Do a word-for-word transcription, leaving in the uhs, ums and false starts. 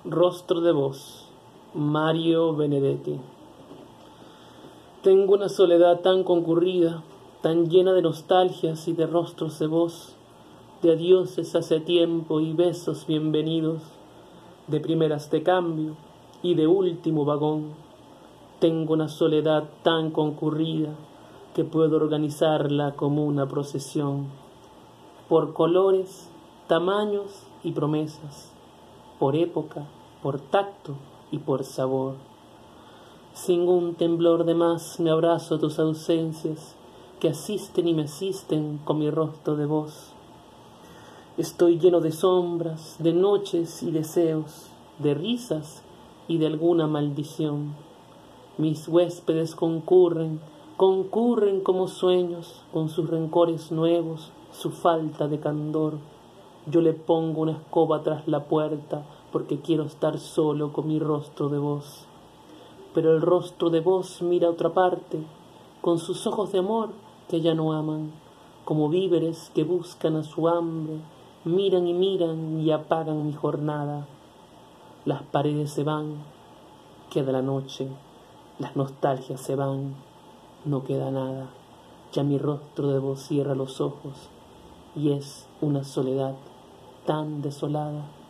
Rostro de vos, Mario Benedetti. Tengo una soledad tan concurrida, tan llena de nostalgias y de rostros de vos, de adioses hace tiempo y besos bienvenidos, de primeras de cambio y de último vagón. Tengo una soledad tan concurrida que puedo organizarla como una procesión, por colores, tamaños y promesas, por época, por tacto y por sabor. Sin un temblor de más me abrazo a tus ausencias, que asisten y me asisten con mi rostro de voz. Estoy lleno de sombras, de noches y deseos, de risas y de alguna maldición. Mis huéspedes concurren, concurren como sueños, con sus rencores nuevos, su falta de candor. Yo le pongo una escoba tras la puerta, porque quiero estar solo con mi rostro de vos. Pero el rostro de vos mira a otra parte, con sus ojos de amor que ya no aman, como víveres que buscan a su hambre, miran y miran y apagan mi jornada. Las paredes se van, queda la noche, las nostalgias se van, no queda nada. Ya mi rostro de vos cierra los ojos, y es una soledad tan desolada.